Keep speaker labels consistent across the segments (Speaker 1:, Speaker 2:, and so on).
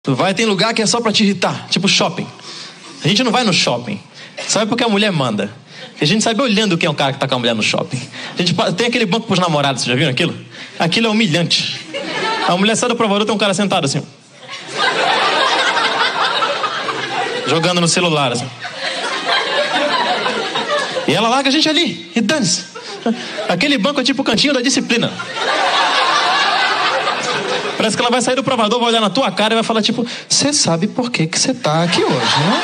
Speaker 1: Tem lugar que é só pra te irritar, tipo shopping. A gente não vai no shopping, só vai porque a mulher manda. A gente sabe olhando quem é o cara que tá com a mulher no shopping. A gente tem aquele banco pros namorados, vocês já viram aquilo? Aquilo é humilhante. A mulher sai do provador, tem um cara sentado assim, jogando no celular assim. E ela larga a gente ali e dane-se. Aquele banco é tipo o cantinho da disciplina. Parece que ela vai sair do provador, vai olhar na tua cara e vai falar tipo: você sabe por que você tá aqui hoje, né?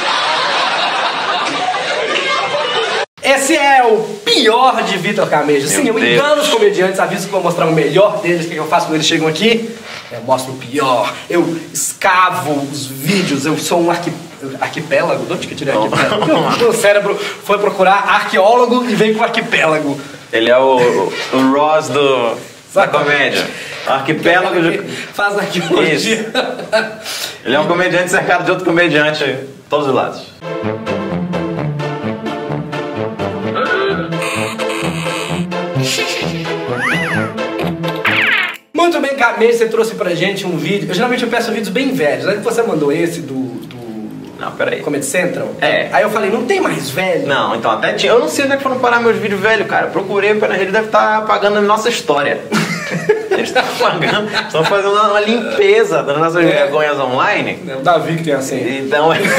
Speaker 2: Esse é o pior de Vitor Camejo. Sim, eu engano os comediantes, aviso que vou mostrar o melhor deles. O que eu faço quando eles chegam aqui? Eu mostro o pior. Eu escavo os vídeos. Eu sou um arquipélago. De onde que eu tirei arquipélago? Meu cérebro foi procurar arqueólogo e veio com arquipélago.
Speaker 3: Ele é o Ross da comédia. Arquipélago de...
Speaker 2: Faz arqueologia.
Speaker 3: Isso. Ele é um comediante cercado de outro comediante de todos os lados.
Speaker 2: Muito bem, Camejo, você trouxe pra gente um vídeo. Eu peço vídeos bem velhos. Aí você mandou esse
Speaker 3: Não, peraí.
Speaker 2: Comedy Central?
Speaker 3: É.
Speaker 2: Aí eu falei, não tem mais velho?
Speaker 3: Não, então até tinha. Eu não sei onde é que foram parar meus vídeos velhos, cara. Eu procurei, na rede deve estar apagando a nossa história. Eles estão apagando, estão fazendo uma limpeza das nossas vergonhas online.
Speaker 2: É o Davi que tem a senha.
Speaker 3: Então, acho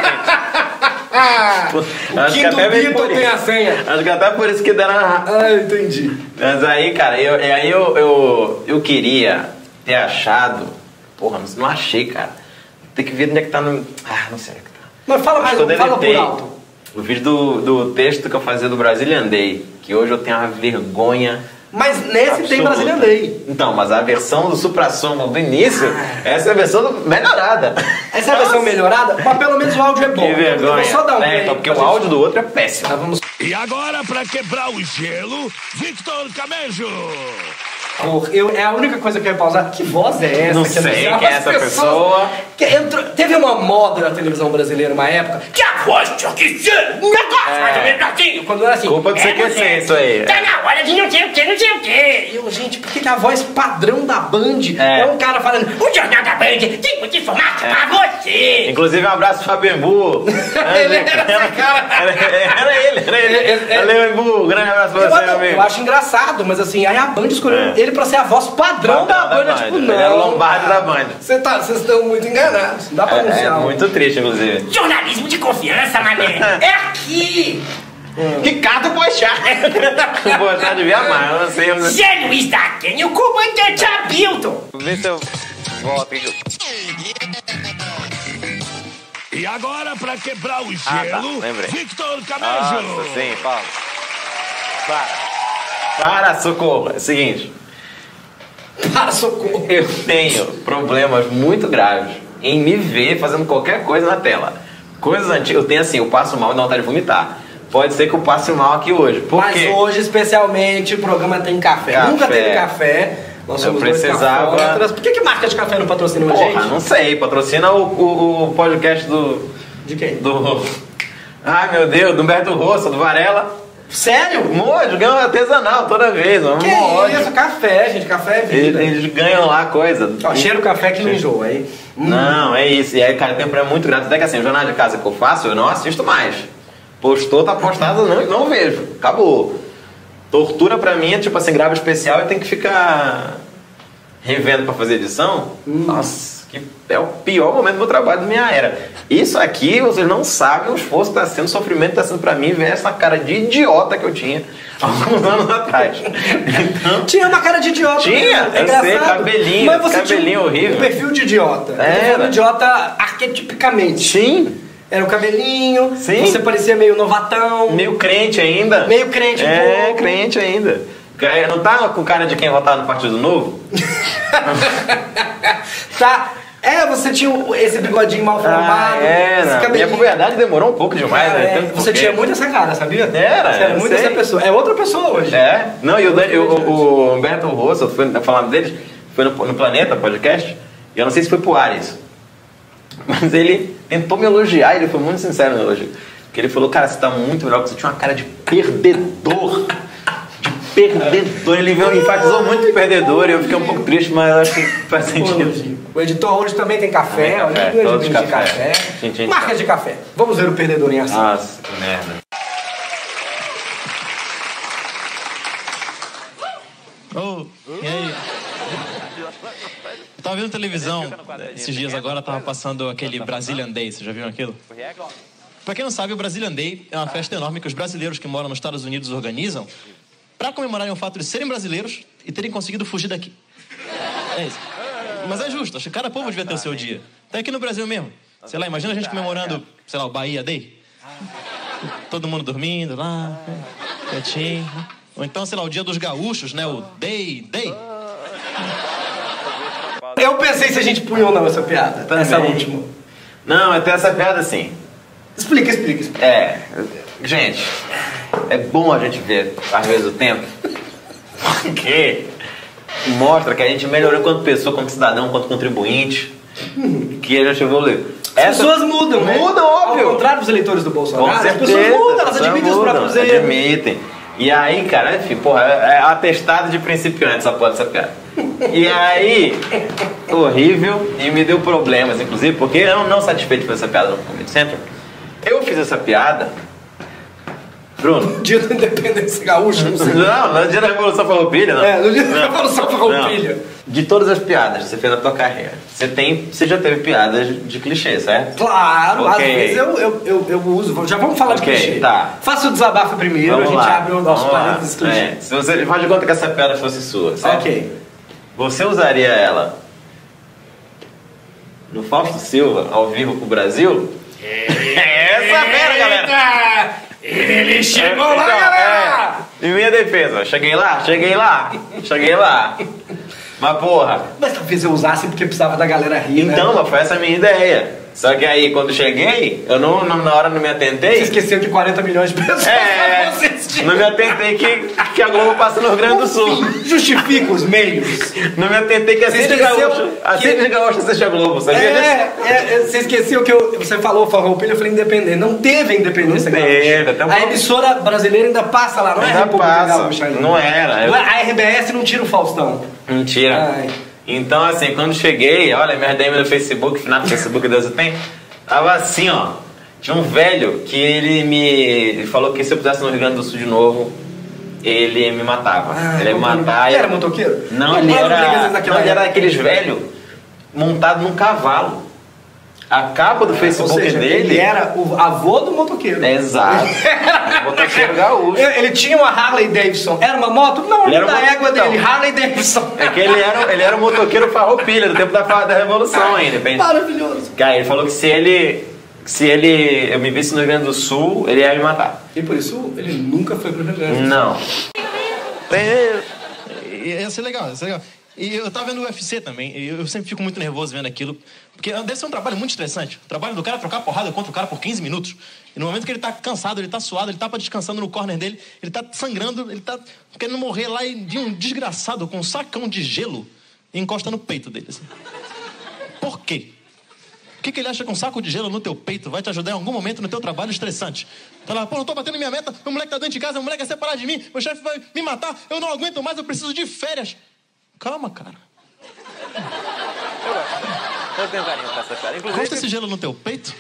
Speaker 3: que até
Speaker 2: Vitor tem a senha.
Speaker 3: Acho que até por isso que deram.
Speaker 2: Ah, entendi.
Speaker 3: Mas aí, cara, eu queria ter achado. Porra, mas não achei, cara. Tem que ver onde é que tá no. Ah, não sei onde é que tá.
Speaker 2: Mas fala mais, fala por alto.
Speaker 3: O vídeo do texto que eu fazia do Brazilian Day, que hoje eu tenho uma vergonha.
Speaker 2: Mas nesse absoluta. Tem Brazilian Day.
Speaker 3: Então, mas a versão do supra-sumo do início, essa é a versão melhorada.
Speaker 2: Essa é a versão melhorada? Mas pelo menos o áudio é bom.
Speaker 3: Que vergonha.
Speaker 2: Eu vou só dar um
Speaker 3: então, porque o áudio do outro é péssimo.
Speaker 2: Tá, vamos...
Speaker 4: E agora, pra quebrar o gelo, Vitor Camejo.
Speaker 2: É a única coisa que eu ia pausar. Que voz é essa?
Speaker 3: Não sei quem é essa pessoa.
Speaker 2: Teve uma moda na televisão brasileira uma época que a voz tinha que ser um negócio mais ou menos assim. Quando era assim.
Speaker 3: Culpa do CQC isso aí.
Speaker 2: Tá na hora de não sei o que, não sei o que. E eu, gente, por que a voz padrão da Band é um cara falando: o Jornal da Band tem muito informação pra você.
Speaker 3: Inclusive, um abraço pro Fabembu.
Speaker 2: Ele era esse cara.
Speaker 3: Era ele. Valeu, Embu. Grande abraço pra você, meu amigo.
Speaker 2: Eu acho engraçado, mas assim, aí a Band escolheu ele pra ser a voz padrão da Band. Tipo, não.
Speaker 3: Ele era o Lombardi da Band.
Speaker 2: Vocês estão muito enganados. Não dá pra anunciar.
Speaker 3: É muito triste, inclusive.
Speaker 2: Jornalismo de confiança, mané. É aqui.
Speaker 3: Ricardo Boechat. O Boechat devia amar, eu não sei.
Speaker 2: Zé Luiz da Quem, o comandante Hamilton.
Speaker 3: Vê se eu volto aqui.
Speaker 4: E agora, pra quebrar o gelo, Vitor Camejo.
Speaker 3: Nossa, sim, fala. Para, socorro. É o seguinte.
Speaker 2: Para, socorro.
Speaker 3: Eu tenho problemas muito graves em me ver fazendo qualquer coisa na tela. Coisas antigas. Eu tenho assim, eu passo mal e dá vontade de vomitar. Pode ser que eu passe mal aqui hoje.
Speaker 2: Mas hoje, especialmente, o programa tem café. Nunca teve café. Nós somos
Speaker 3: precisava.
Speaker 2: Por que marca de café não patrocina a gente?
Speaker 3: Não sei. Patrocina o podcast do...
Speaker 2: De quem?
Speaker 3: Ai, meu Deus. Do Humberto Rossa, do Varela.
Speaker 2: Sério?
Speaker 3: Eles ganham artesanal toda vez.
Speaker 2: Que isso? Café, gente. Café é vida.
Speaker 3: Eles ganham lá coisa.
Speaker 2: Cheira o café que não enjoa, aí.
Speaker 3: Não, é isso. E aí, cara, tem um problema muito grave. Até que assim, o jornal de casa que eu faço, eu não assisto mais. Postou, tá postado, não vejo. Acabou. Tortura pra mim é tipo assim, grava especial e tem que ficar revendo pra fazer edição. Nossa, que é o pior momento do meu trabalho da minha era. Isso aqui, vocês não sabem o esforço que tá sendo, o sofrimento que tá sendo pra mim ver essa cara de idiota que eu tinha alguns anos atrás. Então,
Speaker 2: tinha uma cara de idiota.
Speaker 3: Tinha, eu sei, cabelinho,
Speaker 2: mas você
Speaker 3: cabelinho
Speaker 2: tinha
Speaker 3: horrível.
Speaker 2: Um perfil de idiota.
Speaker 3: Era.
Speaker 2: Um idiota arquetipicamente.
Speaker 3: Sim.
Speaker 2: Era o cabelinho,
Speaker 3: sim.
Speaker 2: Você parecia meio novatão.
Speaker 3: Meio crente ainda.
Speaker 2: Meio crente,
Speaker 3: pouco. Crente ainda. Não tá com cara de quem votar no Partido Novo?
Speaker 2: Tá. Você tinha esse bigodinho mal formado.
Speaker 3: Era. Minha puberdade demorou um pouco demais, né?
Speaker 2: Você tinha muito essa cara, sabia? Você
Speaker 3: era
Speaker 2: muito essa pessoa. É outra pessoa hoje.
Speaker 3: Não, e o Humberto Rosso, eu fui falando dele, foi no Planeta Podcast, e eu não sei se foi pro ar isso. Mas ele tentou me elogiar, ele foi muito sincero no elogio. Porque ele falou, cara, você tá muito melhor, porque você tinha uma cara de perdedor. De Perdedor. Ele enfatizou muito em perdedor e eu fiquei um pouco triste, mas acho que faz sentido.
Speaker 2: O editor hoje também tem café.
Speaker 3: Também
Speaker 2: olha,
Speaker 3: todos de café.
Speaker 2: Marca de café. Vamos ver o perdedor em ação.
Speaker 3: Nossa, que merda.
Speaker 1: E aí? Eu tava vendo televisão esses dias agora, tava passando aquele Brazilian Day, vocês já viram aquilo? Pra quem não sabe, o Brazilian Day é uma festa enorme que os brasileiros que moram nos Estados Unidos organizam pra comemorarem o fato de serem brasileiros e terem conseguido fugir daqui. É isso. Mas é justo, acho que cada povo devia ter o seu dia. Até aqui no Brasil mesmo. Sei lá, imagina a gente comemorando, sei lá, o Bahia Day. Todo mundo dormindo lá, quietinho. Ou então, sei lá, o dia dos gaúchos, né? O Day.
Speaker 2: Eu pensei se a gente punha ou não essa piada.
Speaker 3: Também.
Speaker 2: Essa última.
Speaker 3: Não, até essa piada assim.
Speaker 2: Explica.
Speaker 3: Gente, é bom a gente ver, às vezes, o tempo. Porque mostra que a gente melhorou quanto pessoa, quanto cidadão, quanto contribuinte. Que a gente evoluiu.
Speaker 2: As pessoas mudam, né?
Speaker 3: Mudam, óbvio.
Speaker 2: Ao contrário dos eleitores do Bolsonaro,
Speaker 3: Com certeza,
Speaker 2: as pessoas mudam, elas admitem os próprios erros.
Speaker 3: Admitem. E aí, cara, enfim, porra, é atestado de principiante essa porra dessa piada. E aí, horrível, e me deu problemas, inclusive, porque eu não satisfeito com essa piada no Comedy Central. Eu fiz essa piada, Bruno.
Speaker 2: No dia da independência gaúcha, não sei.
Speaker 3: Não, no dia da Revolução Farroupilha, não.
Speaker 2: No dia da Revolução Farroupilha.
Speaker 3: De todas as piadas que você fez na tua carreira, você já teve piadas de clichê, certo?
Speaker 2: Claro,
Speaker 3: Okay.
Speaker 2: às vezes eu uso. Já vamos falar de clichê.
Speaker 3: Tá.
Speaker 2: Faça o desabafo primeiro,
Speaker 3: Vamos
Speaker 2: a gente
Speaker 3: lá.
Speaker 2: abre o nosso parênteses clichê.
Speaker 3: Se você faz de conta que essa piada fosse sua, certo?
Speaker 2: Ok.
Speaker 3: Você usaria ela no Fausto Silva, ao vivo pro Brasil? Essa fera, galera!
Speaker 2: Ele chegou lá, galera!
Speaker 3: Em minha defesa, cheguei lá. Mas porra.
Speaker 2: Mas talvez eu usasse porque precisava da galera rir, né?
Speaker 3: Então, mas foi essa a minha ideia. Só que aí, quando cheguei, eu na hora não me atentei.
Speaker 2: Você esqueceu que 40 milhões de pessoas vão assistir.
Speaker 3: Não me atentei que a Globo passa no Rio Grande do Sul.
Speaker 2: Justifica os meios.
Speaker 3: Não me atentei que a Cid Gaúcha assiste a Globo, sabia disso?
Speaker 2: Você esqueceu que você falou Farroupilha, eu falei independente. Não teve a independência gaúcha. A emissora brasileira ainda passa lá, não é a República Gaúcha ainda.
Speaker 3: Não era.
Speaker 2: A RBS não tira o Faustão.
Speaker 3: Mentira.
Speaker 2: Ai.
Speaker 3: Então, assim, quando cheguei, olha, minha DM no Facebook, final do Facebook, Deus o tem, tava assim, ó. Tinha um velho que ele falou que se eu pusesse no Rio Grande do Sul de novo, ele me matava. Ele ia me matar.
Speaker 2: Ele era motoqueiro?
Speaker 3: Não, ele era aqueles velhos montado num cavalo. A capa do Facebook dele...
Speaker 2: Ele era o avô do motoqueiro.
Speaker 3: Exato. Motoqueiro gaúcho.
Speaker 2: Ele tinha uma Harley Davidson. Era uma moto? Não, ele era da égua dele. Harley Davidson.
Speaker 3: É que ele era um motoqueiro Farroupilha, do tempo da Revolução ainda.
Speaker 2: Maravilhoso.
Speaker 3: Cara, ele falou que se eu me visse no Rio Grande do Sul, ele ia me matar.
Speaker 2: E por isso ele nunca foi pro Rio Grande do Sul.
Speaker 3: Não.
Speaker 1: Ia ser legal, E eu tava vendo o UFC também, e eu sempre fico muito nervoso vendo aquilo, porque deve ser um trabalho muito estressante. O trabalho do cara é trocar porrada contra o cara por 15 minutos. E no momento que ele tá cansado, ele tá suado, ele tá descansando no corner dele, ele tá sangrando, ele tá querendo morrer lá e de um desgraçado com um sacão de gelo encosta no peito dele. Assim. Por quê? O que ele acha que um saco de gelo no teu peito vai te ajudar em algum momento no teu trabalho estressante? Tá lá, pô, não tô batendo minha meta, o moleque tá dentro de casa, o moleque quer separar de mim, meu chefe vai me matar, eu não aguento mais, eu preciso de férias. Calma, cara.
Speaker 3: Eu tenho carinho com essa cara.
Speaker 1: Encosta esse gelo no teu peito.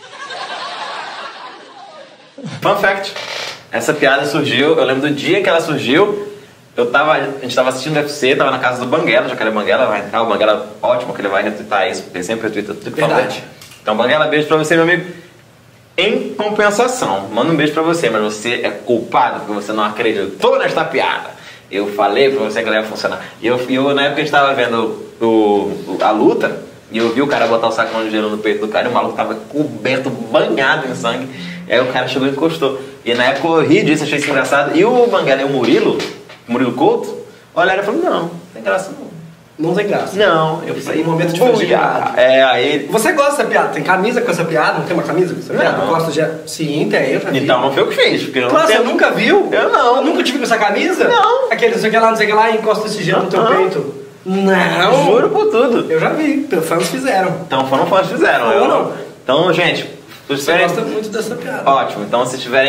Speaker 3: Fun fact. Essa piada surgiu, eu lembro do dia que ela surgiu, a gente tava assistindo o UFC, tava na casa do Banguela, Jacaré Banguela, vai entrar, o Banguela ótimo, que ele vai retweetar isso, porque ele sempre retweeta tudo que fala. Então, Banguela, beijo pra você, meu amigo. Em compensação, manda um beijo pra você, mas você é culpado porque você não acreditou nesta piada. Eu falei pra você que ela ia funcionar. E eu na época a gente tava vendo a luta, e eu vi o cara botar o sacão de gelo no peito do cara, e o maluco tava coberto, banhado em sangue. Aí o cara chegou e encostou. E na época eu ri disso, achei isso engraçado. E o Banguela e o Murilo Couto, olharam e falaram, não tem graça não.
Speaker 2: Não tem graça.
Speaker 3: Não, eu falei,
Speaker 2: um momento de felicidade.
Speaker 3: Aí...
Speaker 2: Você gosta dessa piada? Tem camisa com essa piada? Não tem uma camisa com essa piada?
Speaker 3: Não.
Speaker 2: Eu gosto de... Sim, tem, eu já vi.
Speaker 3: Então não foi eu que fiz, porque eu não
Speaker 2: Nossa,
Speaker 3: tenho...
Speaker 2: você nunca viu?
Speaker 3: Eu não.
Speaker 2: Eu nunca tive com essa camisa?
Speaker 3: Não.
Speaker 2: Aquele não sei o que lá, e encosta esse gelo no teu peito. Não.
Speaker 3: Juro por tudo.
Speaker 2: Eu já vi, fãs fizeram.
Speaker 3: Então foram fãs que fizeram.
Speaker 2: Foram.
Speaker 3: Então, gente...
Speaker 2: Você gosta muito dessa piada.
Speaker 3: Ótimo, então se tiverem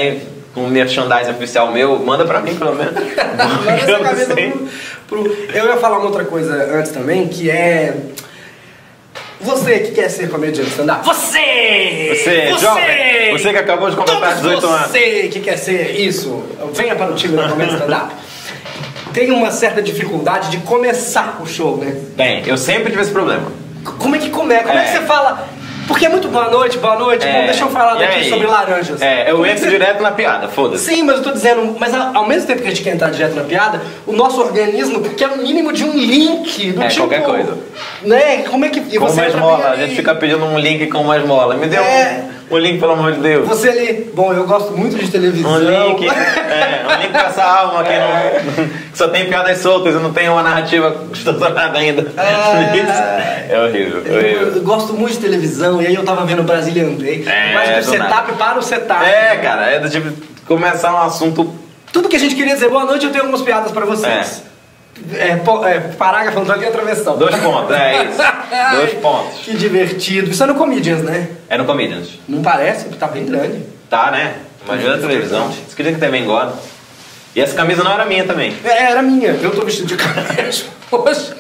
Speaker 3: com merchandising oficial meu, manda pra mim pelo menos.
Speaker 2: Manda essa camisa Eu ia falar uma outra coisa antes também, que é... Você que quer ser comediante stand-up. Você,
Speaker 3: jovem, você que acabou de completar 18 anos.
Speaker 2: Você que quer ser isso, venha para o time da comédia stand-up. Tem uma certa dificuldade de começar o show, né?
Speaker 3: Bem, eu sempre tive esse problema.
Speaker 2: Como é que começa? Como é que você fala? Porque é muito boa noite. Bom, deixa eu falar daqui sobre laranjas.
Speaker 3: Eu entro direto na piada, foda-se.
Speaker 2: Sim, mas eu tô dizendo, mas ao mesmo tempo que a gente quer entrar direto na piada, o nosso organismo quer o mínimo de um link do tipo...
Speaker 3: qualquer coisa.
Speaker 2: Né? Como é que...
Speaker 3: Com uma esmola, a gente fica pedindo um link com uma esmola. Me dê um link, pelo amor de Deus.
Speaker 2: Você ali... Bom, eu gosto muito de televisão.
Speaker 3: Um link com essa alma que só tem piadas soltas e não tem uma narrativa estruturada ainda. É horrível.
Speaker 2: Eu gosto muito de televisão, e aí eu tava vendo Brazilian Day. Mas do setup para o setup.
Speaker 3: Cara, é do tipo começar um assunto...
Speaker 2: Tudo que a gente queria dizer, boa noite, eu tenho algumas piadas pra vocês. Parágrafo, não ali a travessão.
Speaker 3: 2 pontos, isso. 2 pontos.
Speaker 2: Que divertido. Isso é no Comedians, né?
Speaker 3: É no Comedians.
Speaker 2: Não parece? Tá bem grande.
Speaker 3: Tá, né? Imagina a televisão. Você queria que também engorda. E essa camisa não era minha também.
Speaker 2: Era minha. Eu tô vestido de camisa. Poxa.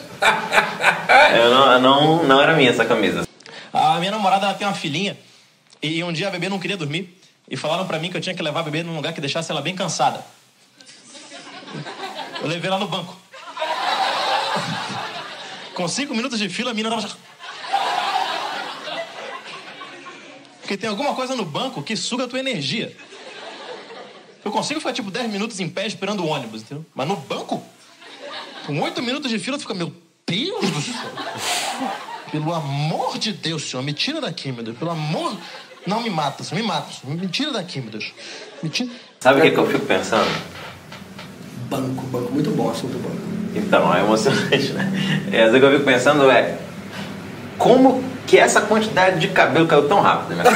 Speaker 3: Não era minha essa camisa.
Speaker 1: A minha namorada, ela tem uma filhinha. E um dia a bebê não queria dormir. E falaram pra mim que eu tinha que levar a bebê num lugar que deixasse ela bem cansada. Eu levei ela no banco. Com 5 minutos de fila, a mina tava... Porque tem alguma coisa no banco que suga a tua energia. Eu consigo ficar tipo 10 minutos em pé esperando o ônibus, entendeu? Mas no banco, com 8 minutos de fila, tu fica, meu Deus do céu. Pelo amor de Deus, senhor, me tira daqui, meu Deus. Pelo amor... Não, me mata, senhor, me mata. Senhor. Me tira daqui, meu Deus. Me tira...
Speaker 3: Sabe o que eu fico pensando?
Speaker 2: Banco, muito bom, assunto banco.
Speaker 3: Então, é emocionante, né? Às vezes que eu fico pensando como que essa quantidade de cabelo caiu tão rápido, né?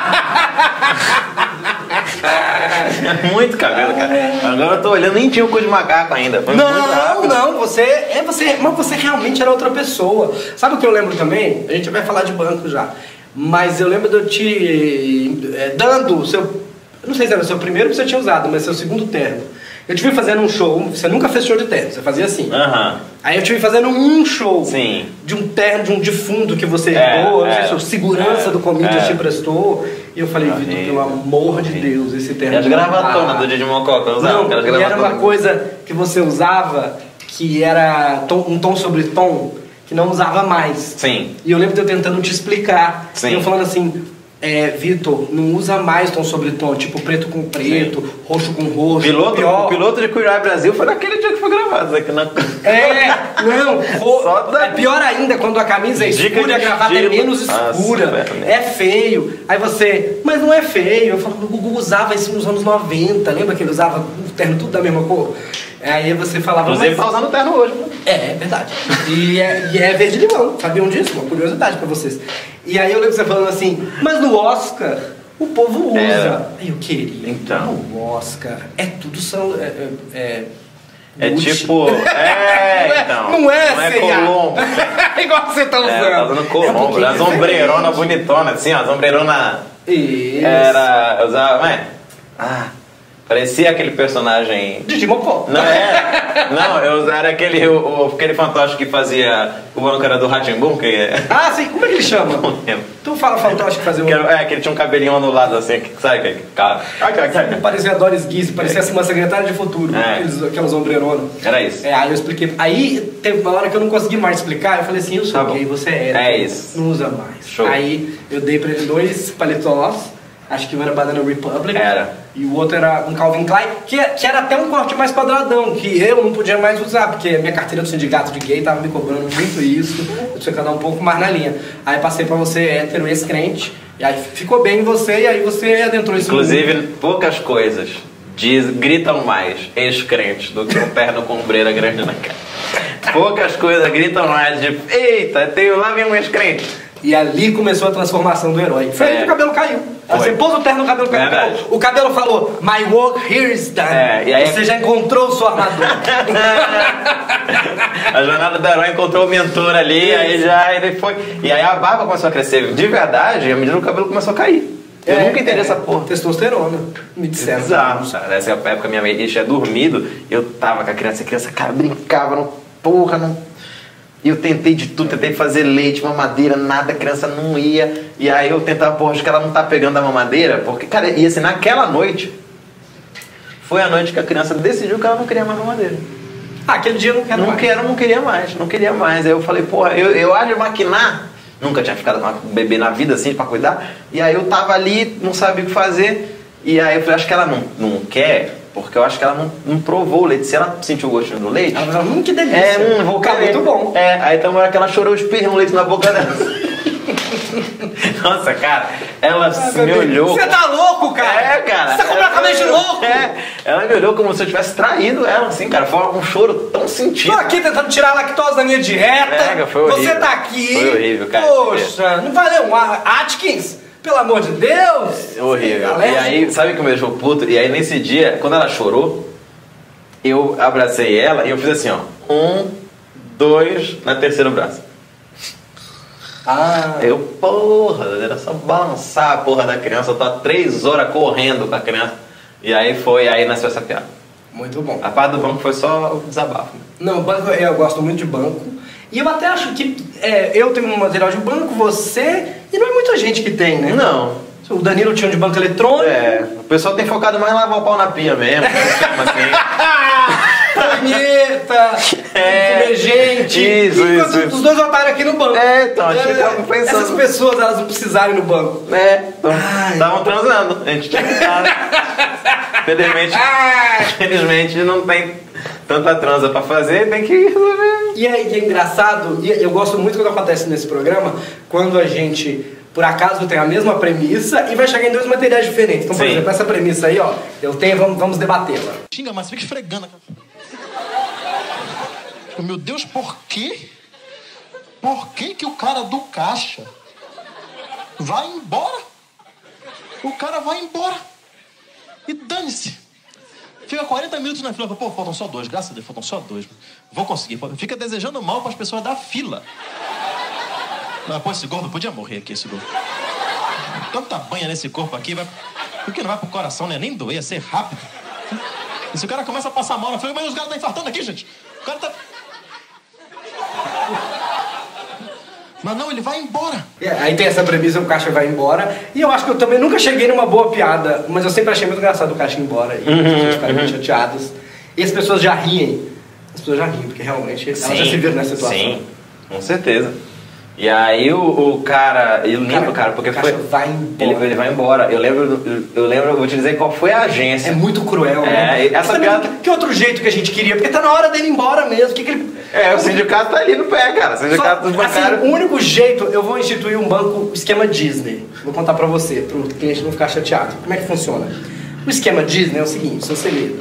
Speaker 3: É muito cabelo, cara. Agora eu tô olhando, nem tinha o cu de macaco ainda. Foi
Speaker 2: não, mas você realmente era outra pessoa. Sabe o que eu lembro também? A gente vai falar de banco já. Mas eu lembro de eu te dando o seu... Eu não sei se era o seu primeiro que você tinha usado, mas seu segundo terno. Eu te vi fazendo um show, você nunca fez show de terno, você fazia assim. Aí eu te vi fazendo um show de um terno, de um defunto que você herdou, não sei se a segurança do comedian te emprestou. E eu falei, Vitor, pelo amor de Deus, esse terno...
Speaker 3: E as gravatonas do Didi Mococa, eu usava.
Speaker 2: Não, e era uma coisa que você usava que era um tom sobre tom, que não usava mais.
Speaker 3: Sim.
Speaker 2: E eu lembro de eu tentando te explicar.
Speaker 3: Sim.
Speaker 2: E eu falando assim... Vitor, não usa mais tom sobre tom, tipo preto com preto, roxo com roxo.
Speaker 3: O piloto de Queer Eye Brasil foi naquele dia que foi gravado aqui na...
Speaker 2: É pior ainda quando a camisa é escura e a gravata é menos escura. É feio. Aí você, mas não é feio. Eu falo, o Gugu usava isso nos anos 90. Lembra que ele usava o terno tudo da mesma cor? Aí você falava...
Speaker 3: Inclusive tá usando o terno hoje.
Speaker 2: É verdade. E é verde limão. Sabiam disso? Uma curiosidade pra vocês. E aí eu lembro você falando assim, mas no Oscar o povo usa. Aí eu queria.
Speaker 3: Então.
Speaker 2: No Oscar tudo são...
Speaker 3: tipo... então.
Speaker 2: Não é
Speaker 3: Colombo.
Speaker 2: Igual você tá usando.
Speaker 3: Tá usando Colombo. A sombreirona bonitona, assim, ó. A sombreirona...
Speaker 2: Isso.
Speaker 3: Eu usava... Parecia aquele personagem...
Speaker 2: Didi Mocó.
Speaker 3: Não, eu era aquele fantoche que fazia o banco era do Rá-Tim-Bum, que...
Speaker 2: sim, como é que ele chama?
Speaker 3: Não lembro.
Speaker 2: Tu fala fantoche que fazia o...
Speaker 3: Que ele tinha um cabelinho anulado assim, sabe? Cara.
Speaker 2: Parecia a Doris Guise, parecia uma secretária de futuro, aquelas ombreironas.
Speaker 3: Era isso.
Speaker 2: Aí eu expliquei. Aí teve uma hora que eu não consegui mais explicar, eu falei assim, eu sou gay, você é
Speaker 3: isso.
Speaker 2: Não usa mais.
Speaker 3: Show.
Speaker 2: Aí eu dei pra ele 2 paletós, acho que um era Banana Republic.
Speaker 3: Era.
Speaker 2: E o outro era um Calvin Klein, que era até um corte mais quadradão, que eu não podia mais usar, porque a minha carteira do sindicato de gay tava me cobrando muito isso, eu tinha que andar um pouco mais na linha. Aí passei pra você hétero, ex-crente, e aí ficou bem em você, e aí você adentrou isso.
Speaker 3: Inclusive, poucas coisas gritam mais ex-crente do que um terno com ombreira grande na cara. Poucas coisas gritam mais de, eita, lá vem um ex-crente.
Speaker 2: E ali começou a transformação do herói. Foi aí que o cabelo caiu. Você pôs o terno no cabelo caiu. O cabelo falou, my work here is done.
Speaker 3: E aí...
Speaker 2: Você já encontrou sua armadura.
Speaker 3: A jornada do herói encontrou o mentor ali, aí ele foi. E aí a barba começou a crescer de verdade, e à medida que o cabelo começou a cair. Eu nunca entendi essa porra.
Speaker 2: Testosterona. Me disseram.
Speaker 3: Exato, cara. Nessa época minha mãe tinha dormido, eu tava com a criança, cara, brincava, E eu tentei de tudo, tentei fazer leite, mamadeira, nada, a criança não ia. E aí eu tentava, porra, acho que ela não tá pegando a mamadeira, porque, cara, e assim, naquela noite, foi a noite que a criança decidiu que ela não queria mais mamadeira.
Speaker 2: Aquele dia eu não queria mais.
Speaker 3: Não queria mais. Aí eu falei, porra, eu acho de maquinar. Nunca tinha ficado com um bebê na vida assim, pra cuidar. E aí eu tava ali, não sabia o que fazer. E aí eu falei, acho que ela não quer, porque eu acho que ela não provou o leite. Se ela sentiu o gostinho do leite...
Speaker 2: Ela falou, que delícia.
Speaker 3: Vou ficar muito bom. Aí então hora que ela chorou, eu espirrei um leite na boca dela. Nossa, cara, ela me olhou...
Speaker 2: Você tá louco, cara?
Speaker 3: Cara.
Speaker 2: Você tá completamente louco?
Speaker 3: Ela me olhou como se eu tivesse traído ela, assim, cara. Foi um choro tão sentido.
Speaker 2: Tô aqui tentando tirar a lactose da minha dieta.
Speaker 3: Foi horrível.
Speaker 2: Você tá aqui.
Speaker 3: Foi horrível, cara.
Speaker 2: Poxa, não valeu um Atkins? Pelo amor de Deus.
Speaker 3: Horrível. E aí, sabe que me deixou puto? E aí, nesse dia, quando ela chorou, eu abracei ela e eu fiz assim, ó. 1, 2, na terceira braço. Eu, porra, era só balançar a porra da criança. Eu tô há 3 horas correndo com a criança. E aí nasceu essa piada.
Speaker 2: Muito bom.
Speaker 3: A parte do banco foi só o desabafo.
Speaker 2: Não, banco, eu gosto muito de banco. E eu até acho que eu tenho um material de banco, você... E não é muita gente que tem, né?
Speaker 3: Não.
Speaker 2: O Danilo tinha um de banco eletrônico.
Speaker 3: O pessoal tem focado mais em lavar o pau na pia mesmo.
Speaker 2: Caneta, comer gente.
Speaker 3: Isso.
Speaker 2: Os dois otários aqui no banco.
Speaker 3: Então, a gente ficava pensando.
Speaker 2: Essas pessoas, elas não precisarem no banco.
Speaker 3: Estavam transando. A gente tinha que estar. Infelizmente não tem tanta transa pra fazer, tem que resolver.
Speaker 2: E é engraçado, e eu gosto muito quando acontece nesse programa, quando a gente, por acaso, tem a mesma premissa e vai chegar em 2 materiais diferentes. Então, por exemplo, essa premissa aí, ó, eu tenho, vamos debatê-la.
Speaker 1: Xinga, mas fica esfregando. Meu Deus, por quê? Por que o cara do caixa vai embora? O cara vai embora. E dane-se. Fica 40 minutos na fila. Pô, faltam só 2. Graças a Deus, faltam só 2. Vou conseguir. Fica desejando mal para as pessoas da fila. Mas, pô, esse gordo podia morrer aqui, esse gordo. Tanta banha nesse corpo aqui. Por que não vai pro coração, né? Nem doer, ia ser rápido. E se o cara começa a passar mal na fila, mas os caras estão infartando aqui, gente. O cara tá... Mas não, ele vai embora.
Speaker 2: Aí tem essa premissa, o caixa vai embora. E eu acho que eu também nunca cheguei numa boa piada, mas eu sempre achei muito engraçado o caixa ir embora e as pessoas ficarem muito chateadas. E as pessoas já riem. As pessoas já riem, porque realmente elas já se viram nessa situação.
Speaker 3: Sim, com certeza. E aí o cara, eu lembro, cara, porque foi...
Speaker 2: vai embora.
Speaker 3: Ele vai embora. Eu lembro, eu vou te dizer qual foi a agência.
Speaker 2: É muito cruel, né?
Speaker 3: Essa piada...
Speaker 2: Que outro jeito que a gente queria? Porque tá na hora dele ir embora mesmo.
Speaker 3: O sindicato tá ali no pé, cara. O sindicato dos bancários...
Speaker 2: Assim, o único jeito, eu vou instituir um banco, esquema Disney. Vou contar pra você, pro cliente não ficar chateado. Como é que funciona? O esquema Disney é o seguinte, se você ler.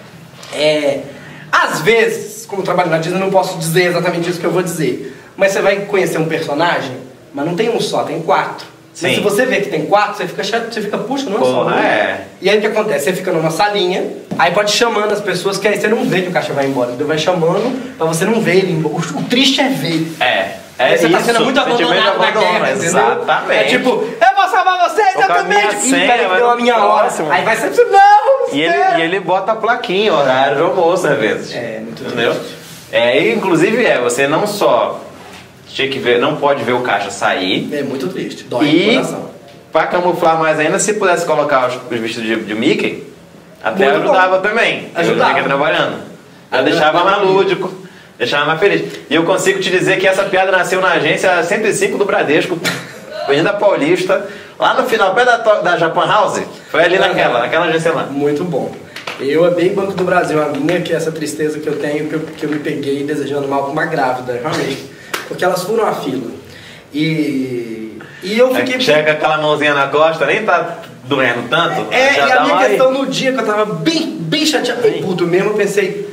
Speaker 2: Às vezes, como eu trabalho na Disney, eu não posso dizer exatamente isso que eu vou dizer. Mas você vai conhecer um personagem, mas não tem um só, tem 4.
Speaker 3: Sim.
Speaker 2: Mas se você vê que tem 4, você fica chato, você fica, puxa, não é só. E aí o que acontece? Você fica numa salinha, aí pode ir chamando as pessoas, que aí você não vê que o caixa vai embora. Então vai chamando pra você não ver ele embora. O triste é ver. Você tá sendo muito abandonado na guerra,
Speaker 3: exatamente.
Speaker 2: É tipo, eu vou salvar vocês, eu também.
Speaker 3: Deu
Speaker 2: a minha hora. Aí vai ser, não!
Speaker 3: E ele bota a plaquinha, horário de almoço, às vezes.
Speaker 2: Muito
Speaker 3: entendeu? Inclusive, você não só tinha que ver, não pode ver o caixa sair.
Speaker 2: É muito triste, dói no coração.
Speaker 3: Pra camuflar mais ainda, se pudesse colocar os vestidos de Mickey, até muito ajudava também. Ajudava. Eu Mickey trabalhando. Eu deixava mais lúdico, deixava mais feliz. E eu consigo te dizer que essa piada nasceu na agência 105 do Bradesco, Avenida Paulista, lá no final, perto da Japan House. Foi ali naquela agência lá.
Speaker 2: Muito bom. Eu bem Banco do Brasil, a minha, que é essa tristeza que eu tenho, que eu me peguei desejando mal pra uma grávida, realmente. Porque elas foram à fila. E eu fiquei...
Speaker 3: Chega aquela mãozinha na costa, nem tá doendo tanto.
Speaker 2: E a minha questão no dia que eu tava bem chateado, bem puto mesmo, eu pensei...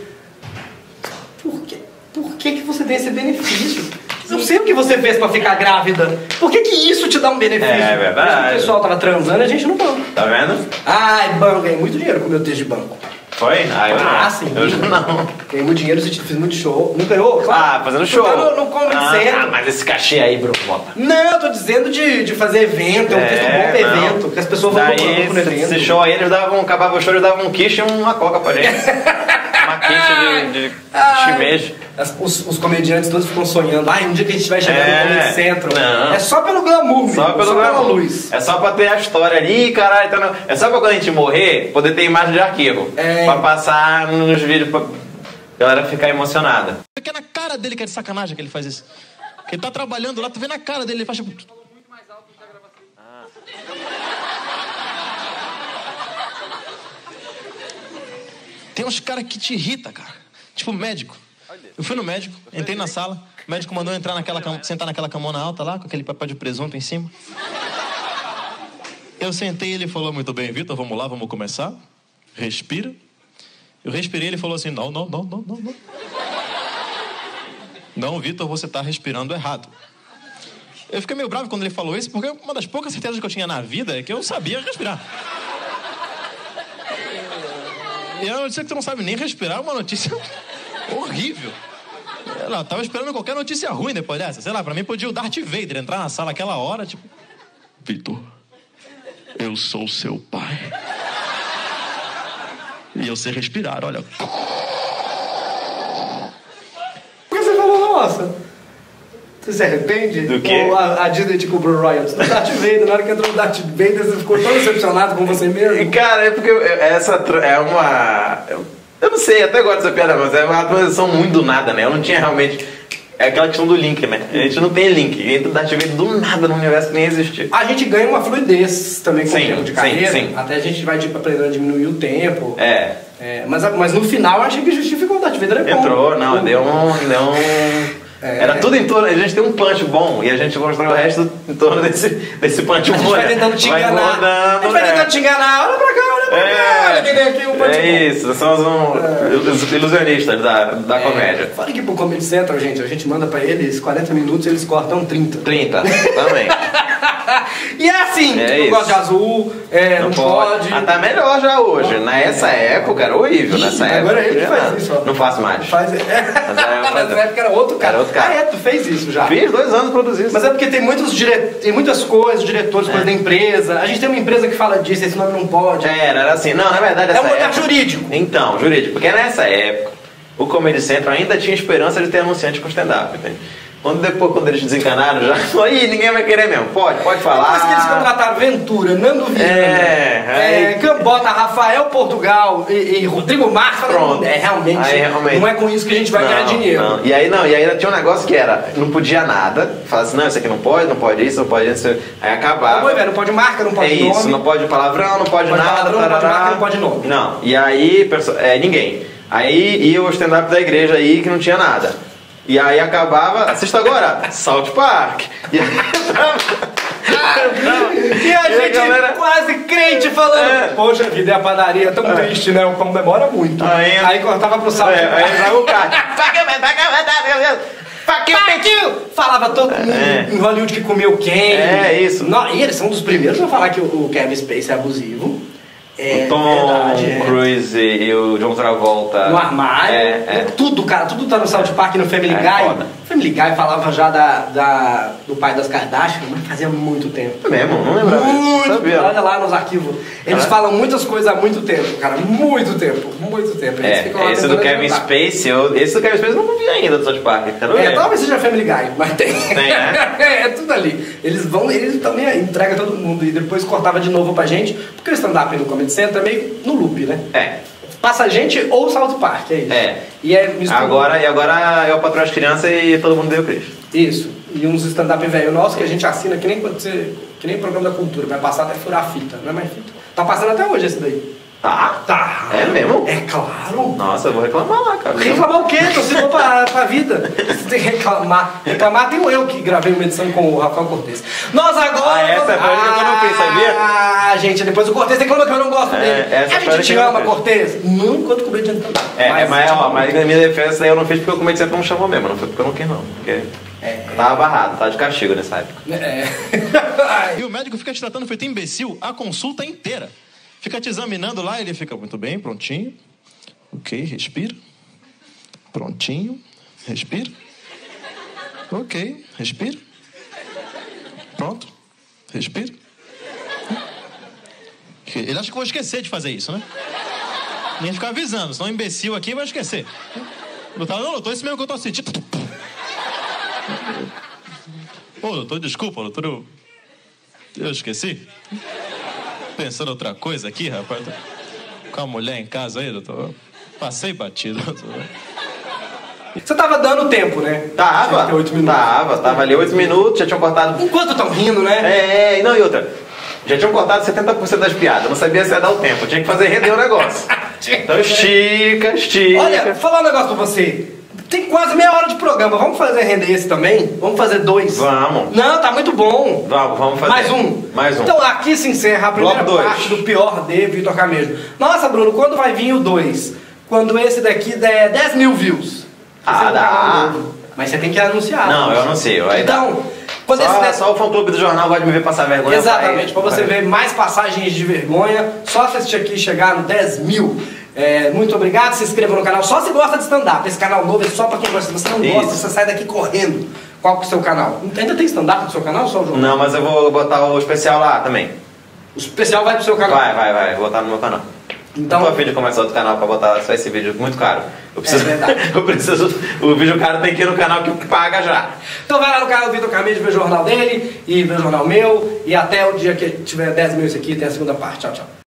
Speaker 2: Por que você tem esse benefício? Eu sei o que você fez pra ficar grávida. Por que isso te dá um benefício?
Speaker 3: É verdade.
Speaker 2: O pessoal tava transando e a gente no banco.
Speaker 3: Tá vendo?
Speaker 2: Ai, banco, ganhei muito dinheiro com o meu texto de banco.
Speaker 3: Foi? Ah, eu não.
Speaker 2: Sim.
Speaker 3: Eu não.
Speaker 2: Ganhei muito dinheiro, fiz muito show. Não ganhou? Claro.
Speaker 3: Ah, fazendo show.
Speaker 2: Tá no Comedy Center.
Speaker 3: Mas esse cachê aí, Bruno, bota.
Speaker 2: Não, eu tô dizendo de fazer evento, eu fiz um bom evento, que as pessoas vão pro evento.
Speaker 3: Esse show aí, eles davam, acabava o show, eles davam um quiche e uma coca pra gente. Uma quiche de shimeji.
Speaker 2: Os comediantes todos ficam sonhando. Um dia que a gente vai chegar no Comedy Central.
Speaker 3: Não.
Speaker 2: É só pelo glamour,
Speaker 3: só pela luz. É só pra ter a história ali, caralho. Então é só pra quando a gente morrer, poder ter imagem de arquivo. Pra passar nos vídeos, pra galera ficar emocionada.
Speaker 1: Porque é na cara dele que é de sacanagem que ele faz isso. Ele tá trabalhando lá, tu vê na cara dele, ele faz tipo... muito mais alto do que a gravação. Tem uns caras que te irritam, cara. Tipo médico. Eu fui no médico, entrei na sala, o médico mandou entrar sentar naquela camona alta lá, com aquele papel de presunto em cima. Eu sentei e ele falou, muito bem, Vitor, vamos lá, vamos começar. Respira. Eu respirei e ele falou assim, não. Não, Vitor, você tá respirando errado. Eu fiquei meio bravo quando ele falou isso, porque uma das poucas certezas que eu tinha na vida é que eu sabia respirar. E a notícia que tu não sabe nem respirar é uma notícia horrível. Eu tava esperando qualquer notícia ruim depois dessa. Sei lá, pra mim podia o Darth Vader entrar na sala aquela hora, tipo... Vitor, eu sou seu pai. E eu sei respirar, olha...
Speaker 2: Por que você falou, nossa? Você se arrepende?
Speaker 3: Do quê?
Speaker 2: Ou a Disney te cobrou royalties? No Darth Vader, na hora que entrou o Darth Vader, você ficou tão decepcionado com você mesmo?
Speaker 3: Cara, é porque essa é uma... Eu não sei, até gosto dessa piada, mas é uma transição muito do nada, né? Eu não tinha realmente... É aquela questão do link, né? A gente não tem link. Entra o Darth Vader do nada no universo que nem existia.
Speaker 2: A gente ganha uma fluidez também com o tempo de carreira.
Speaker 3: Sim.
Speaker 2: Até a gente vai aprendendo a diminuir o tempo.
Speaker 3: É.
Speaker 2: Mas no final eu achei que justificou o Darth Vader é bom.
Speaker 3: Entrou, não, deu um... Era tudo em torno... A gente tem um punch bom e a gente constrói o resto em torno desse punch bom.
Speaker 2: A gente vai tentando te enganar. A gente vai tentando te enganar. Olha pra cá, olha quem tem aqui um punch bom.
Speaker 3: É isso, somos os ilusionistas da comédia.
Speaker 2: Fala que pro Comedy Central, gente, a gente manda pra eles 40 minutos e eles cortam 30.
Speaker 3: 30, também.
Speaker 2: E é assim, não gosta de azul, não pode.
Speaker 3: Tá melhor já hoje. Nessa época era horrível. Nessa época.
Speaker 2: Agora ele que faz isso, ó.
Speaker 3: Não faço mais.
Speaker 2: Nessa época era outro cara. Tu fez isso já?
Speaker 3: Fiz 2 anos produzindo.
Speaker 2: Mas é porque tem muitas coisas, diretores, coisas da empresa. A gente tem uma empresa que fala disso, esse nome não pode.
Speaker 3: Era assim. Não, na verdade,
Speaker 2: é um lugar jurídico.
Speaker 3: Então, jurídico. Porque nessa época, o Comedy Central ainda tinha esperança de ter anunciante com stand-up, entende? Quando eles desencanaram, já aí ninguém vai querer mesmo. Pode falar.
Speaker 2: Mas que eles contrataram Ventura, Nando Viana, Gambota, Rafael Portugal e Rodrigo Marques.
Speaker 3: Pronto.
Speaker 2: Realmente, não é com isso que a gente vai ganhar dinheiro.
Speaker 3: Não. E aí tinha um negócio que era, não podia nada. Falava assim, não, isso aqui não pode isso, não pode isso. Aí acabava.
Speaker 2: Não pode marca, não pode nome.
Speaker 3: Isso, não pode palavrão, não pode nada.
Speaker 2: Palavrão, não pode marca, não pode nome.
Speaker 3: Não. E aí, ninguém. Aí ia o stand-up da igreja aí que não tinha nada. E aí acabava, assista agora, South Park. E
Speaker 2: a gente galera... quase crente falando, poxa vida, é a padaria tão triste, né? O pão demora muito. Aí cortava pro South Park.
Speaker 3: Aí entrava o cara.
Speaker 2: Falava todo mundo em Hollywood que comeu quem.
Speaker 3: Isso.
Speaker 2: E eles são dos primeiros a falar que o Kevin Spacey é abusivo.
Speaker 3: O Tom Cruise e o John Travolta
Speaker 2: no armário, tudo, cara, tudo tá no South Park, no Family Guy.
Speaker 3: Foda.
Speaker 2: Family Guy falava já do pai das Kardashian, mas fazia muito tempo.
Speaker 3: É mesmo? Não lembrava disso.
Speaker 2: Olha lá nos arquivos. Eles falam muitas coisas há muito tempo, cara. Muito tempo.
Speaker 3: Esse do Kevin Spacey, esse do Kevin Spacey eu não vi ainda do South Park.
Speaker 2: Talvez seja Family Guy, mas tem.
Speaker 3: Né?
Speaker 2: É tudo ali. Eles também entregam todo mundo e depois cortava de novo pra gente, porque o stand-up no Comedy Central é meio no loop, né? Passa a gente ou South Park, é isso. E agora
Speaker 3: é o Patrão das Crianças e Todo Mundo Deu Cristo.
Speaker 2: Isso. E uns stand-up velho nosso que a gente assina que nem programa da cultura, vai passar até furar a fita, não é mais fita. Tá passando até hoje esse daí.
Speaker 3: Tá. É mesmo?
Speaker 2: É claro.
Speaker 3: Nossa, eu vou reclamar lá, cara.
Speaker 2: Reclamar o quê? Você for pra vida. Você tem que reclamar. Reclamar tem eu que gravei uma edição com o Rafael Cortez. Nós agora...
Speaker 3: essa foi a que eu não fiz, sabia?
Speaker 2: Gente, depois o Cortez reclama que eu não gosto dele. A gente te ama, Cortez. Não enquanto comediante também.
Speaker 3: Mas na minha defesa eu não fiz porque o comediante não me chamou mesmo. Não foi porque eu não quis, não. Porque... tava barrado, tava de castigo nessa época.
Speaker 1: E o médico fica te tratando feito imbecil a consulta inteira. Fica te examinando lá, ele fica muito bem, prontinho. Ok, respira. Prontinho. Respira. Ok, respira. Pronto. Respira. Ele acha que eu vou esquecer de fazer isso, né? Nem ficar avisando, senão um imbecil aqui vai esquecer. Eu tava, não, doutor, esse mesmo que eu tô sentindo. Ô, doutor, desculpa, doutor, eu esqueci. Pensando outra coisa aqui, rapaz. Com a mulher em casa aí, doutor. Passei batido, doutor.
Speaker 2: Você tava dando tempo, né?
Speaker 3: Tava.
Speaker 2: 8 minutos.
Speaker 3: Tava ali 8 minutos, já tinham cortado.
Speaker 2: Enquanto tão rindo, né?
Speaker 3: Não, e outra. Já tinham cortado 70% das piadas. Não sabia se ia dar o tempo. Tinha que fazer render o negócio. Então estica.
Speaker 2: Olha, vou falar um negócio pra você. Tem quase meia hora de programa. Vamos fazer render esse também? Vamos fazer 2?
Speaker 3: Vamos.
Speaker 2: Não, tá muito bom.
Speaker 3: Vamos fazer.
Speaker 2: Mais um. Então aqui se encerra a primeira parte do Pior de Vitor Camejo. Nossa, Bruno, quando vai vir o 2? Quando esse daqui der 10 mil views.
Speaker 3: Dá.
Speaker 2: Mas você tem que anunciar.
Speaker 3: Não, eu anuncio.
Speaker 2: Então, quando
Speaker 3: só o fã-clube do jornal gosta de me ver passar vergonha.
Speaker 2: Exatamente, pra você ver mais passagens de vergonha, só assistir aqui e chegar no 10 mil. Muito obrigado, se inscreva no canal. Só se gosta de stand-up. Esse canal novo é só pra quem gosta. Se você não gosta, você sai daqui correndo. Qual que é o seu canal? Ainda tem stand-up no seu canal ou só o jornal?
Speaker 3: Não, mas eu vou botar o especial lá também.
Speaker 2: O especial vai pro seu canal?
Speaker 3: Vai, vou botar no meu canal. Então, não tô a fim de começar outro canal pra botar só esse vídeo muito caro. Eu preciso. O vídeo caro tem que ir no canal que paga já.
Speaker 2: Então vai lá no canal do Vitor Camejo, ver o jornal dele e ver o jornal meu. E até o dia que tiver 10 mil isso aqui, tem a segunda parte. Tchau, tchau.